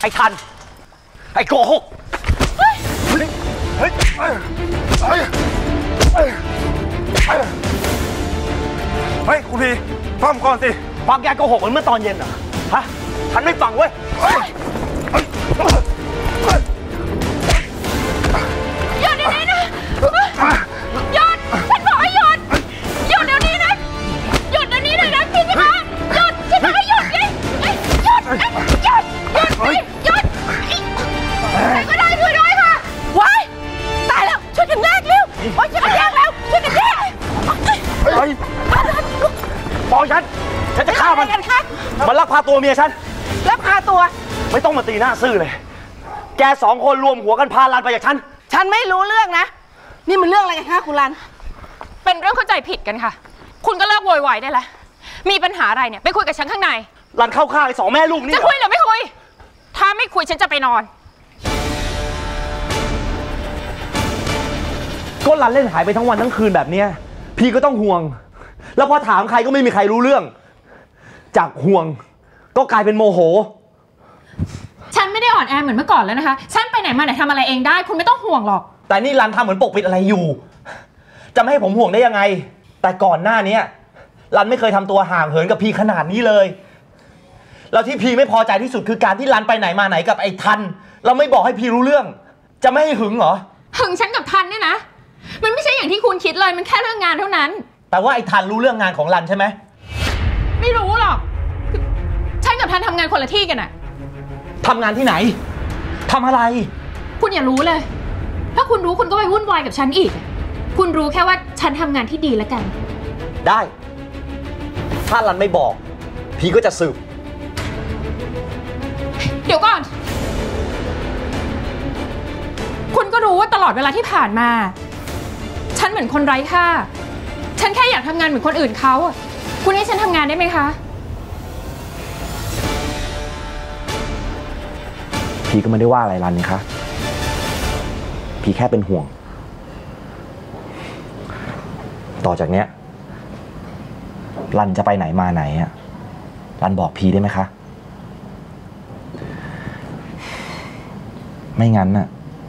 ไอ้ทันไอ้โกหกเฮ้ยคุณพีฟังก่อนสิฟังแกโกหกเหมือนเมื่อตอนเย็นเหรอฮะทันไม่ฟังเว้ยหยุดเดี๋ยวนี้นะหยุดฉันบอกให้หยุดหยุดเดี๋ยวนี้นะหยุดเดี๋ยวนี้เลยนะพี่สิคะหยุดฉันบอกให้หยุดดิหยุดใครก็ได้ช่วยด้วยค่ะว้ายตายแล้วช่วยกันแยกเร็วโอ๊ยช่วยกันแยกแล้วช่วยกันแยกปล่อยฉันจะฆ่ามันมันลักพาตัวเมียฉันลักพาตัวไม่ต้องมาตีหน้าซื่อเลยแกสองคนรวมหัวกันพาลันไปจากฉันไม่รู้เรื่องนะนี่มันเรื่องอะไรกันคะคุณลันเป็นเรื่องเข้าใจผิดกันค่ะคุณก็เลิกโวยวายได้แล้วมีปัญหาอะไรเนี่ยไปคุยกับฉันข้างในลันเข้าข้างไอ้สองแม่ลูกนี่จะคุยหรือไม่คุยถ้าไม่คุยฉันจะไปนอนก็ลันเล่นหายไปทั้งวันทั้งคืนแบบเนี้ยพี่ก็ต้องห่วงแล้วพอถามใครก็ไม่มีใครรู้เรื่องจากห่วงก็กลายเป็นโมโหฉันไม่ได้อ่อนแอเหมือนเมื่อก่อนแล้วนะคะฉันไปไหนมาไหนทำอะไรเองได้คุณไม่ต้องห่วงหรอกแต่นี่ลันทำเหมือนปกปิดอะไรอยู่จะไม่ให้ผมห่วงได้ยังไงแต่ก่อนหน้านี้ลันไม่เคยทำตัวห่างเหินกับพี่ขนาดนี้เลยแล้วที่พี่ไม่พอใจที่สุดคือการที่ลันไปไหนมาไหนกับไอ้ทันเราไม่บอกให้พี่รู้เรื่องจะไม่ให้หึงเหรอหึงฉันกับทันเนี่ยนะมันไม่ใช่อย่างที่คุณคิดเลยมันแค่เรื่องงานเท่านั้นแต่ว่าไอ้ทันรู้เรื่องงานของลันใช่ไหมไม่รู้หรอกฉันกับทันทำงานคนละที่กันอะทำงานที่ไหนทำอะไรคุณอย่ารู้เลยถ้าคุณรู้คุณก็ไปวุ่นวายกับฉันอีกคุณรู้แค่ว่าฉันทำงานที่ดีแล้วกันได้ถ้าลันไม่บอกพี่ก็จะสืบเดี๋ยวก่อนคุณก็รู้ว่าตลอดเวลาที่ผ่านมาฉันเหมือนคนไร้ค่าฉันแค่อยากทำงานเหมือนคนอื่นเขาคุณให้ฉันทำงานได้ไหมคะพี่ก็ไม่ได้ว่าอะไรลันนี่คะพี่แค่เป็นห่วงต่อจากเนี้ยลันจะไปไหนมาไหนอะลันบอกพี่ได้ไหมคะไม่งั้นน่ะ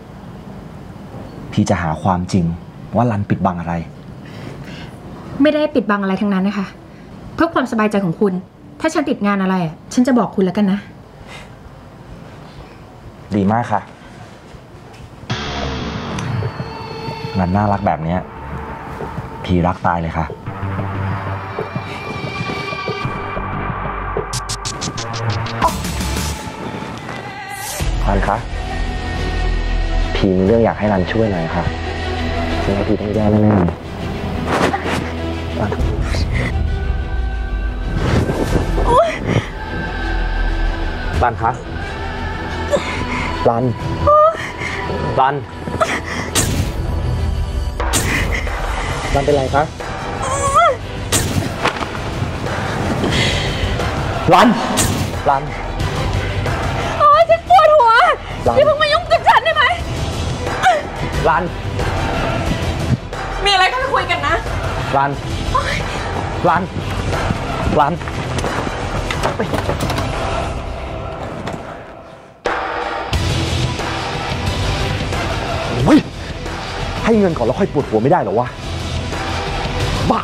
พี่จะหาความจริงว่าลันปิดบังอะไรไม่ได้ปิดบังอะไรทั้งนั้นนะคะเพื่อความสบายใจของคุณถ้าฉันติดงานอะไรฉันจะบอกคุณแล้วกันนะดีมากค่ะงานน่ารักแบบนี้พี่รักตายเลยค่ะลันคะพี่มีเรื่องอยากให้ลันช่วยหน่อยค่ะฉันว่าพี่ต้องแย่แน่ๆลันคะลันเป็นไรคะลันโอ๊ยฉันปวดหัวอย่าเพิ่งมายุ่งกับฉันได้ไหมลันมีอะไรก็ไปคุยกันนะลันเฮ้ยให้เงินก่อนแล้วค่อยปวดหัวไม่ได้เหรอวะบ้า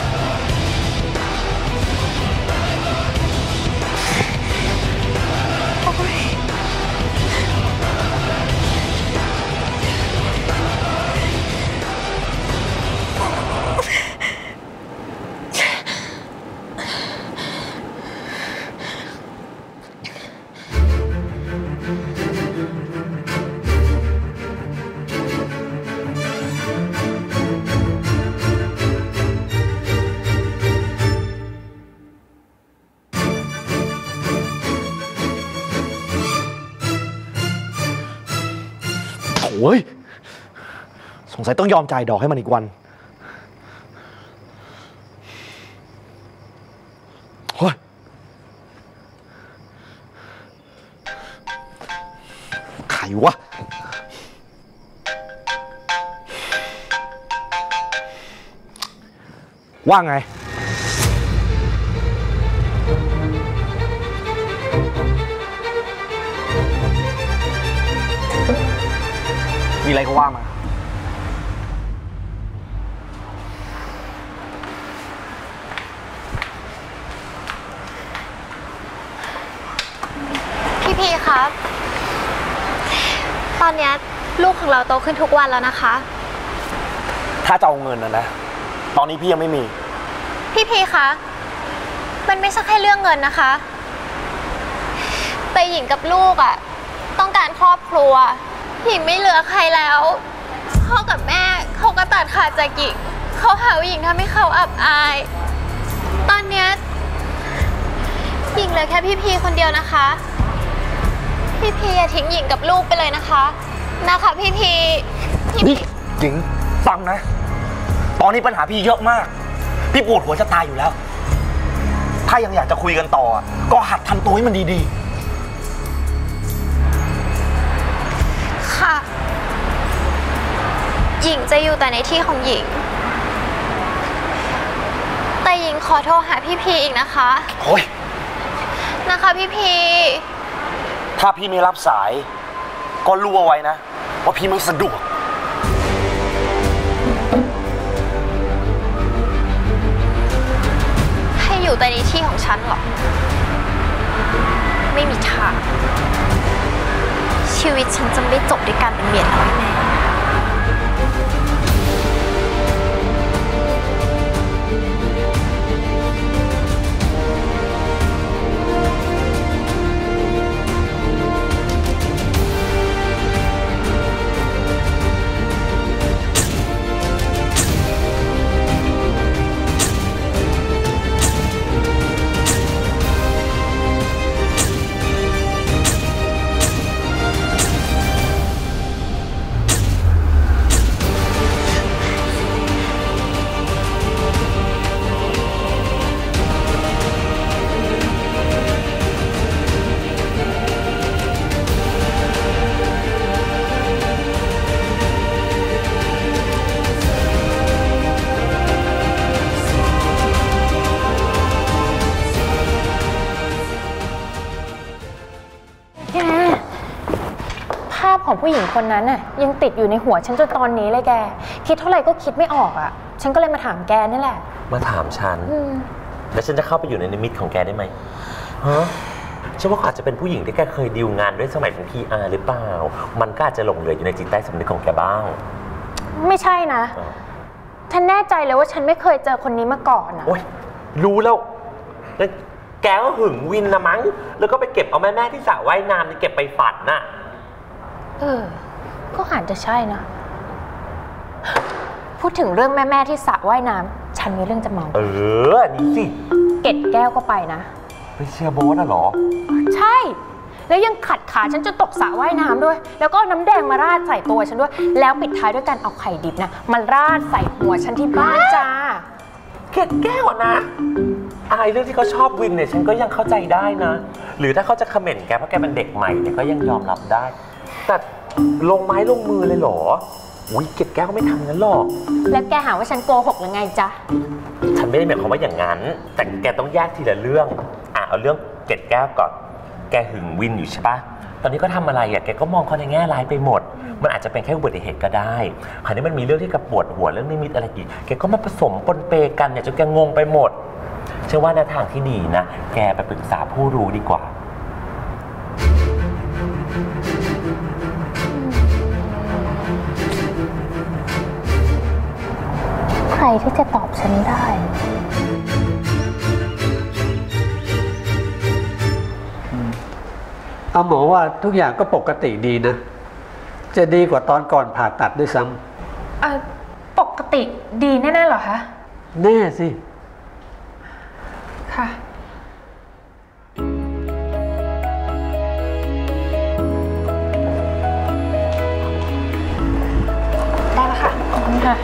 โอ้ยสงสัยต้องยอมจ่ายดอกให้มันอีกวันเฮ้ยใครวะว่าไงมีอะไรก็ว่ามาพี่ครับ ตอนนี้ลูกของเราโตขึ้นทุกวันแล้วนะคะถ้าจะเอาเงินนะตอนนี้พี่ยังไม่มีพี่คะมันไม่ใช่แค่เรื่องเงินนะคะแต่หญิงกับลูกอ่ะต้องการครอบครัวหญิงไม่เหลือใครแล้วพ่อกับแม่เขาก็ตัดขาดจากหญิงเขาหาว่าหญิงทำให้เขาอับอายตอนนี้หญิงเหลือแค่พี่คนเดียวนะคะพี่อย่าทิ้งหญิงกับลูกไปเลยนะคะพี่นี่หญิงฟังนะตอนนี้ปัญหาพี่เยอะมากพี่ปวดหัวจะตายอยู่แล้วถ้ายังอยากจะคุยกันต่อก็หัดทำตัวให้มันดีๆค่ะหญิงจะอยู่แต่ในที่ของหญิงแต่หญิงขอโทรหาพี่อีกนะคะโอ้ยพี่ถ้าพี่ไม่รับสายก็รู้เอาไว้นะว่าพี่ไม่สะดวกให้อยู่แต่ในที่ของฉันหรอไม่มีทางชีวิตฉันจะไม่จบด้วยการเป็นเมียน้อยแน่ของผู้หญิงคนนั้นน่ะยังติดอยู่ในหัวฉันจนตอนนี้เลยแกคิดเท่าไหร่ก็คิดไม่ออกอ่ะฉันก็เลยมาถามแกนี่แหละมาถามฉันแล้วฉันจะเข้าไปอยู่ในนิมิตของแกได้ไหมฮะฉันว่าอาจจะเป็นผู้หญิงที่แกเคยดีลงานด้วยสมัยเป็น PR หรือเปล่ามันก็อาจจะหลงเหลืออยู่ในจิตใต้สำนึกของแกบ้างไม่ใช่นะฉันแน่ใจเลยว่าฉันไม่เคยเจอคนนี้มาก่อนนะโอ๊ยรู้แล้วแกก็หึงวินนะมั้งแล้วก็ไปเก็บเอาแม่ที่สระว่ายน้ำนี่เก็บไปฝันน่ะก็อาจจะใช่นะพูดถึงเรื่องแม่ที่สระว่ายน้ำฉันมีเรื่องจะเมานี่สิเกดแก้วก็ไปนะไปเชียร์โบ๊ทน่ะเหรอใช่แล้วยังขัดขาฉันจนตกสระว่ายน้ำด้วยแล้วก็น้ำแดงมาราดใส่ตัวฉันด้วยแล้วปิดท้ายด้วยการเอาไข่ดิบนะมาราดใส่หัวฉันที่บ้านจ้าเกดแก้วนะเรื่องที่เขาชอบวินเนี่ยฉันก็ยังเข้าใจได้นะหรือถ้าเขาจะคอมเมนต์แกเพราะแกเป็นเด็กใหม่เนี่ยก็ยังยอมรับได้แต่ลงไม้ลงมือเลยเหรออุ๊ยเกดแก้วก็ไม่ทำงั้นหรอกแล้วแกหาว่าฉันโกหกหรือไงจ๊ะฉันไม่ได้หมายความว่าอย่างนั้นแต่แกต้องแยกทีละเรื่องเอาเรื่องเกดแก้วก่อนแกหึงวินอยู่ใช่ปะตอนนี้ก็ทำอะไรแกก็มองเขาในแง่ร้ายไปหมดมันอาจจะเป็นแค่อุบัติเหตุก็ได้คราวนี้มันมีเรื่องที่กับปวดหัวเรื่องนิมิตอะไรอีกแกก็มาผสมปนเปกันเนี่ยจนแกงงไปหมดเชื่อว่าในทางที่ดีนะแกไปปรึกษาผู้รู้ดีกว่าใครที่จะตอบฉันได้เอาหมอว่าทุกอย่างก็ปกติดีนะจะดีกว่าตอนก่อนผ่าตัดด้วยซ้ำปกติดีแน่ๆเหรอคะแน่สิค่ะได้แล้วค่ะขอบคุณค่ะ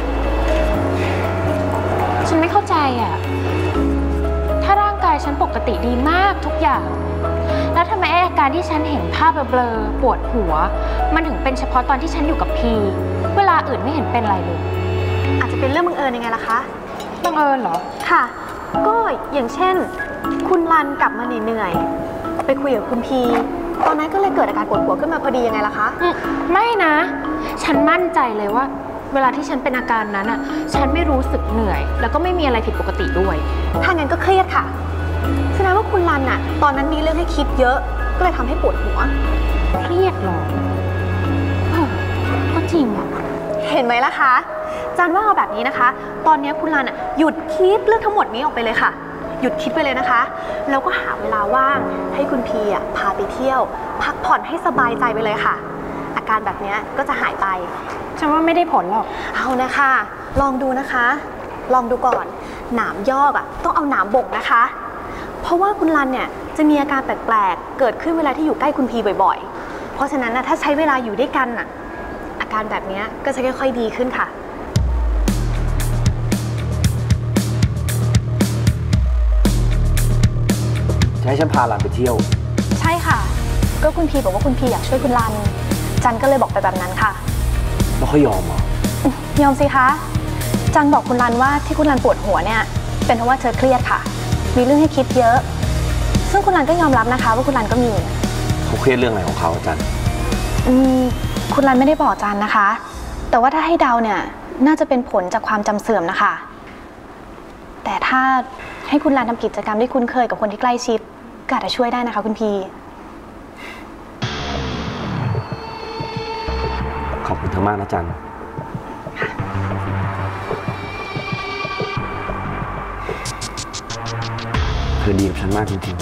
ฉันไม่เข้าใจอ่ะถ้าร่างกายฉันปกติดีมากทุกอย่างแล้วทำไมอาการที่ฉันเห็นภาพเบลอๆปวดหัวมันถึงเป็นเฉพาะตอนที่ฉันอยู่กับพีเวลาอื่นไม่เห็นเป็นไรเลยอาจจะเป็นเรื่องบังเอิญยังไงล่ะคะบังเอิญเหรอค่ะก็อย่างเช่นคุณรันกลับมาเหนื่อยไปคุยกับคุณพีตอนนั้นก็เลยเกิดดอาการปวดหัวขึ้นมาพอดียังไงล่ะคะไม่นะ ฉันมั่นใจเลยว่าเวลาที่ฉันเป็นอาการนั้นอ่ะฉันไม่รู้สึกเหนื่อยแล้วก็ไม่มีอะไรผิดปกติด้วยถ้างั้นก็เครียดค่ะแสดงว่าคุณรันน่ะตอนนั้นมีเรื่องให้คิดเยอะก็เลยทำให้ปวดหัวเครียดหรอก็จริงอ่ะเห็นไหมล่ะคะจันว่าเอาแบบนี้นะคะตอนนี้คุณรันหยุดคิดเรื่องทั้งหมดนี้ออกไปเลยค่ะหยุดคิดไปเลยนะคะแล้วก็หาเวลาว่างให้คุณพีพาไปเที่ยวพักผ่อนให้สบายใจไปเลยค่ะอาการแบบนี้ก็จะหายไปฉันว่าไม่ได้ผลหรอกเอานะคะลองดูนะคะลองดูก่อนหนามยอกต้องเอาหนามบ่งนะคะเพราะว่าคุณรันเนี่ยจะมีอาการแปลกๆเกิดขึ้นเวลาที่อยู่ใกล้คุณพีบ่อยๆเพราะฉะนั้นถ้าใช้เวลาอยู่ด้วยกันอาการแบบนี้ก็จะค่อยๆดีขึ้นค่ะจะให้ฉันพารันไปเที่ยวใช่ค่ะก็คุณพีบอกว่าคุณพีอยากช่วยคุณรันจันก็เลยบอกไปแบบนั้นค่ะแล้วเขายอมเหรอยอมสิคะจันบอกคุณรันว่าที่คุณรันปวดหัวเนี่ยเป็นเพราะว่าเธอเครียดค่ะมีเรื่องให้คิดเยอะซึ่งคุณรันก็ยอมรับนะคะว่าคุณรันก็มีเขาเครียดเรื่องอะไรของเขาจันคุณรันไม่ได้บอกจันนะคะแต่ว่าถ้าให้เดาเนี่ยน่าจะเป็นผลจากความจำเสื่อมนะคะแต่ถ้าให้คุณรันทำกิจกรรมที่คุ้นเคยกับคนที่ใกล้ชิดก็อาจจะช่วยได้นะคะคุณพีขอบคุณเธอมากนะจันเธอดีกับฉันมากจริง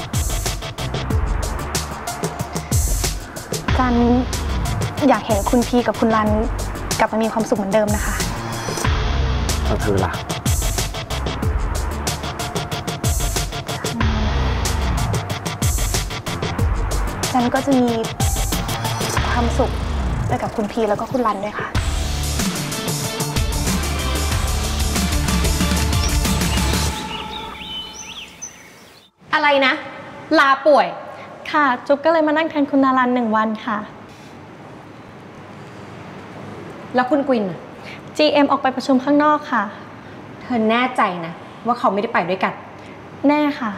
ๆจันอยากเห็นคุณพีกับคุณรันกลับมามีความสุขเหมือนเดิมนะคะแล้วเธอล่ะจันก็จะมีความสุขไปกับคุณพีแล้วก็คุณรันด้วยค่ะอะไรนะลาป่วยค่ะจุ๊บก็เลยมานั่งแทนคุณนารัน1 วันค่ะแล้วคุณกวิน GM ออกไปประชุมข้างนอกค่ะเธอแน่ใจนะว่าเขาไม่ได้ไปด้วยกันแน่ค่ะ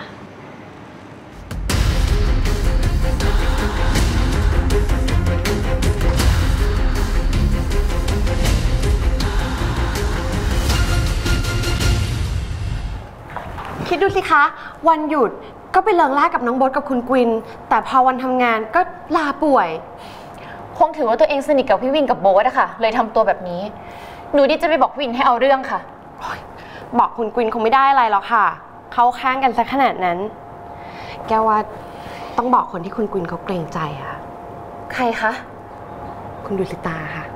คิดดูสิคะวันหยุดก็ไปเลิกล่ากับน้องโบ๊ทกับคุณกวินแต่พอวันทำงานก็ลาป่วยคงถือว่าตัวเองสนิทกับพี่วินกับโบ๊ทอะค่ะเลยทำตัวแบบนี้หนูดิจะไปบอกวินให้เอาเรื่องค่ะบอกคุณกวินคงไม่ได้อะไรหรอกค่ะเขาข้างกันซะขนาดนั้นแกว่าต้องบอกคนที่คุณกวินเขาเกรงใจอะใครคะคุณดุสิตาค่ะ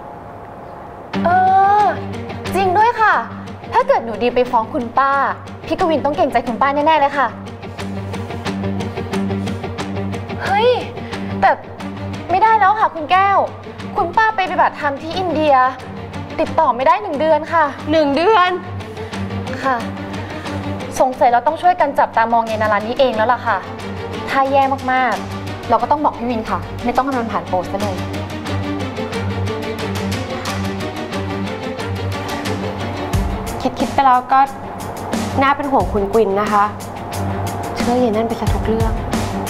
จริงด้วยค่ะถ้าเกิดหนูดีไปฟ้องคุณป้าพี่กวินต้องเกรงใจคุณป้าแน่ๆเลยค่ะเฮ้ยแต่ไม่ได้แล้วค่ะคุณแก้วคุณป้าไปปฏิบัติธรรมที่อินเดียติดต่อไม่ได้1 เดือนค่ะ 1 เดือนค่ะสงสัยเราต้องช่วยกันจับตามองยายนารันนี่เองแล้วล่ะค่ะถ้าแย่มากๆเราก็ต้องบอกพี่วินค่ะไม่ต้องให้มันผ่านโปสต์เลยคิดไปแล้วก็น่าเป็นห่วงคุณกวินนะคะเชื่อเย็นนั่นไปซะทุกเรื่อง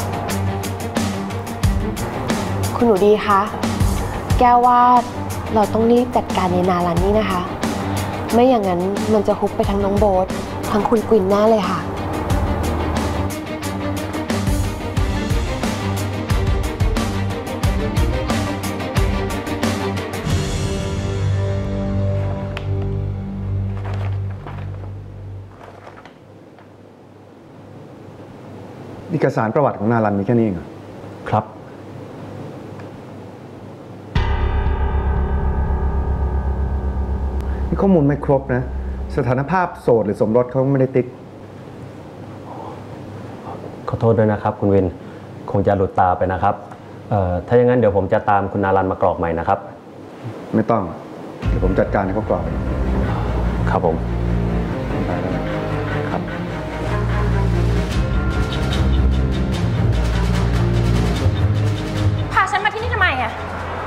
คุณหนูดีคะแก้วว่าเราต้องรีบจัดการในนารันนี่นะคะไม่อย่างนั้นมันจะฮุบไปทั้งน้องโบ๊ททั้งคุณกวินแน่เลยค่ะเอกสารประวัติของนารันมีแค่นี้เองเหรอครับข้อมูลไม่ครบนะสถานภาพโสดหรือสมรสเขาไม่ได้ติ๊กขอโทษด้วยนะครับคุณวินคงจะหลุดตาไปนะครับถ้าอย่างนั้นเดี๋ยวผมจะตามคุณนารันมากรอกใหม่นะครับไม่ต้องเดี๋ยวผมจัดการให้เขากรอกครับผมได้ครับพาฉันมาที่นี่ทำไมอะ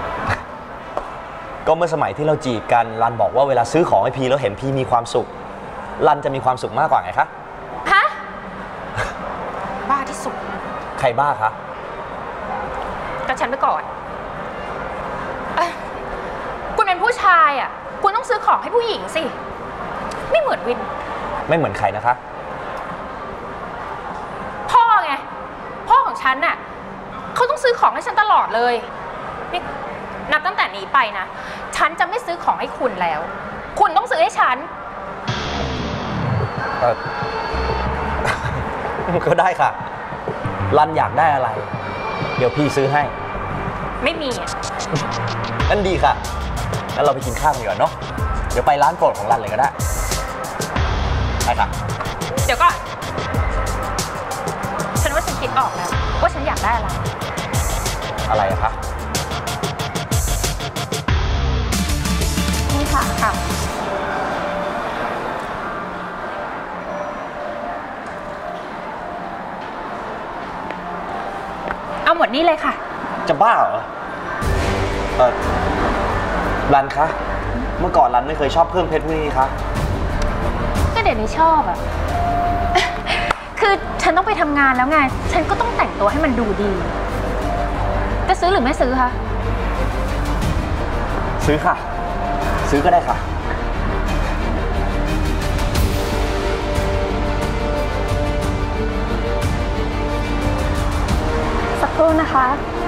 ก็เมื่อสมัยที่เราจีบกันรันบอกว่าเวลาซื้อของให้พีแล้วเห็นพีมีความสุขรันจะมีความสุขมากกว่าไงคะฮะบ้าที่สุดใครบ้าคะก็ฉันไปก่อนคุณเป็นผู้ชายอ่ะคุณต้องซื้อของให้ผู้หญิงสิไม่เหมือนวินไม่เหมือนใครนะคะพ่อไงพ่อของฉันน่ะเขาต้องซื้อของให้ฉันตลอดเลยนี่นับตั้งแต่นี้ไปนะฉันจะไม่ซื้อของให้คุณแล้วคุณต้องซื้อให้ฉันก็ได้ค่ะรันอยากได้อะไรเดี๋ยวพี่ซื้อให้ไม่มีอ่ะนั่นดีค่ะงั้นเราไปกินข้าวกันก่อนเนาะเดี๋ยวไปร้านโปรดของรันเลยก็ได้ไปค่ะเดี๋ยวก่อนฉันว่าฉันคิดออกแล้วว่าฉันอยากได้อะไรอะไรอะคะนี่ค่ะเอาหมดนี่เลยค่ะจะบ้าเหรอรันคะเมื่อก่อนรันไม่เคยชอบเครื่องเพชรพวกนี้คะก็เดี๋ยวนี้ชอบอะคือฉันต้องไปทำงานแล้วไงฉันก็ต้องแต่งตัวให้มันดูดีจะซื้อหรือไม่ซื้อคะซื้อค่ะซื้อก็ได้ค่ะสักครู่นะคะ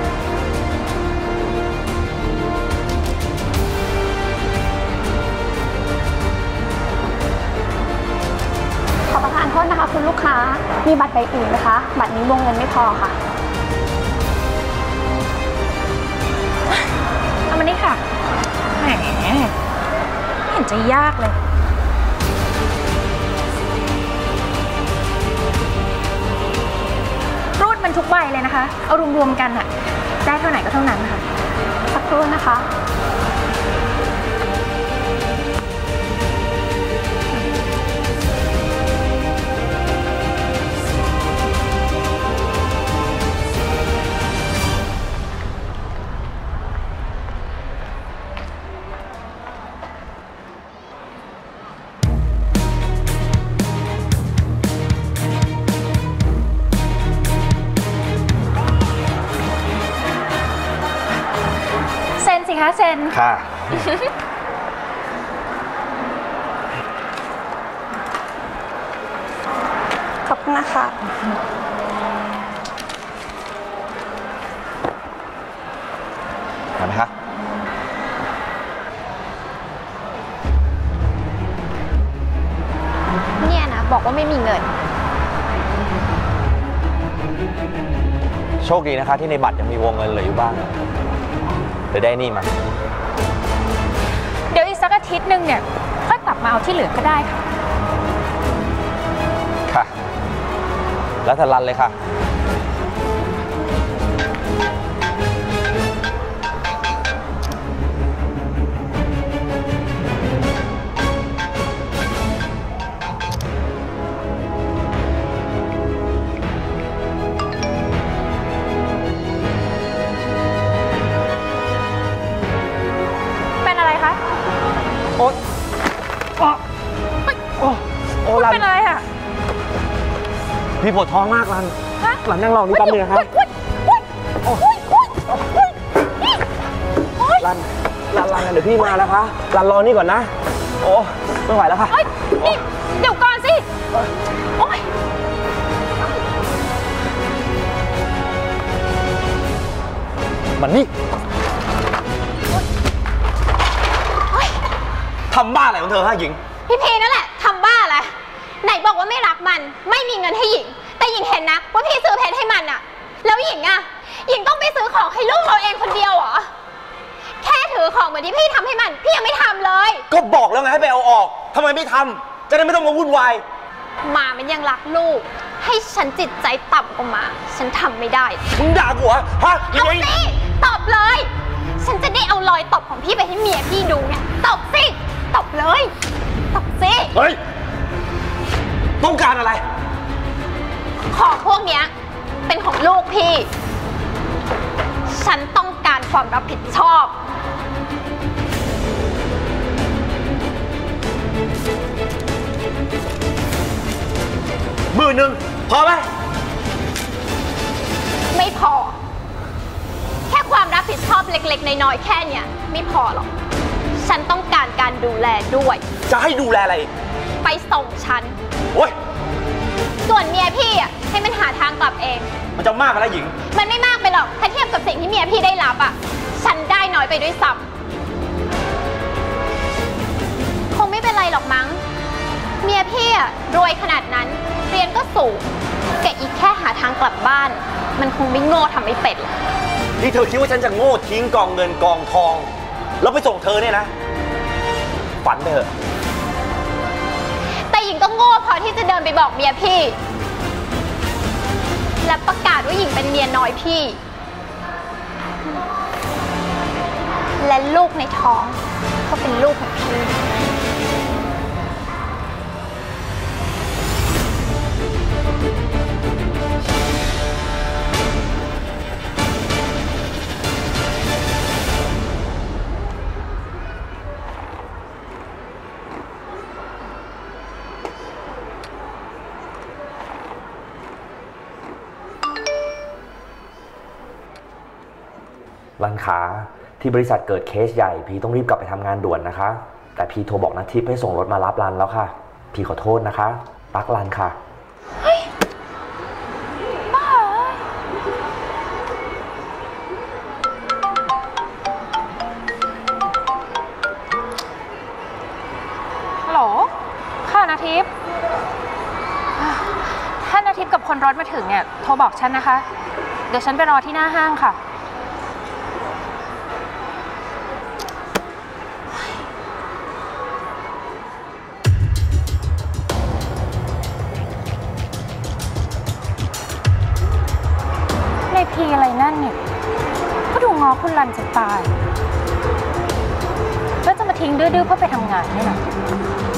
ขอประทานโทษนะคะคุณลูกค้ามีบัตรใบอื่นไหมคะบัตรนี้วงเงินไม่พอค่ะเอามานี่ค่ะแหมไม่เห็นจะยากเลยรูดมันทุกใบเลยนะคะเอารวมๆกันอะได้เท่าไหร่ก็เท่านั้นค่ะสักครู่นะคะเซ็นค่ะขอบคุณนะคะเห็นไหมคะเนี่ยนะบอกว่าไม่มีเงินโชคดีนะคะที่ในบัตรยังมีวงเงินเหลืออยู่บ้างเดี๋ยวได้นี่มาเดี๋ยวอีกสักอาทิตย์นึงเนี่ยค่อยกลับมาเอาที่เหลือก็ได้ค่ะค่ะแล้วแต่รันเลยค่ะเป็นอะไรอ่ะพี่ปวดท้องมากรันรันนั่งรอนี่แป๊บนึงนะครับรันเดี๋ยวพี่มาแล้วคะรันรอนี่ก่อนนะโอ้ไม่ไหวแล้วค่ะนี่เดี๋ยวก่อนสิโอ๊ยมันนี่ทำบ้าอะไรของเธอฮะหญิงพี่พีนั่นแหละทำบ้าอะไรไหนบอกว่าไม่รักมันไม่มีเงินให้หญิงแต่หญิงเห็นนะว่าพี่ซื้อเพชรให้มันอะแล้วหญิงอะหญิงต้องไปซื้อของให้ลูกเราเองคนเดียวเหรอแค่ถือของเหมือนที่พี่ทำให้มันพี่ยังไม่ทำเลยก็บอกแล้วไงให้ไปเอาออกทำไมไม่ทำจะได้ไม่ต้องมาวุ่นวายหมามันยังรักลูกให้ฉันจิตใจต่ำกว่าหมาฉันทำไม่ได้มึงด่ากูเหรอฮะเอาสิตบเลยฉันจะได้เอารอยตบของพี่ไปให้เมียพี่ดูไงตบสิตบเลยตบสิเฮ้ยต้องการอะไรของพวกเนี้ยเป็นของลูกพี่ฉันต้องการความรับผิดชอบ 10,000พอไหมไม่พอแค่คุณผิดชอบเล็กๆน้อยๆแค่เนี้ยไม่พอหรอกฉันต้องการการดูแลด้วยจะให้ดูแลอะไรอีกไปส่งฉันโอ๊ยส่วนเมียพี่อ่ะให้มันหาทางกลับเองมันจะมากไปแล้วหญิงมันไม่มากไปหรอกถ้าเทียบกับสิ่งที่เมียพี่ได้รับอ่ะฉันได้น้อยไปด้วยซ้ำคงไม่เป็นไรหรอกมั้งเมียพี่อ่ะรวยขนาดนั้นเรียนก็สูงแกอีกแค่หาทางกลับบ้านมันคงไม่โง่ทำไม่เป็ดหรอกนี่เธอคิดว่าฉันจะโง่ทิ้งกองเงินกองทองแล้วไปส่งเธอเนี่ยนะฝันไปเถอะแต่หญิงก็โง่พอที่จะเดินไปบอกเมียพี่และประกาศว่าหญิงเป็นเมียน้อยพี่และลูกในท้องก็เป็นลูกของพี่รันขาที่บริษัทเกิดเคสใหญ่พี่ต้องรีบกลับไปทำงานด่วนนะคะแต่พี่โทรบอกนาทิพย์ให้ส่งรถมารับรันแล้วค่ะพี่ขอโทษนะคะรักรันค่ะเฮ้ยบ้าฮัลโหลค่ะนาทิพย์ถ้านาทิพย์กับคนรถมาถึงเนี่ยโทรบอกฉันนะคะเดี๋ยวฉันไปรอที่หน้าห้างค่ะพีอะไรนั่นเนี่ยก็ดูง้อคุณรันจะตายแล้วจะมาทิ้งดื้อๆเพื่อไปทำงานเนี่ยนะ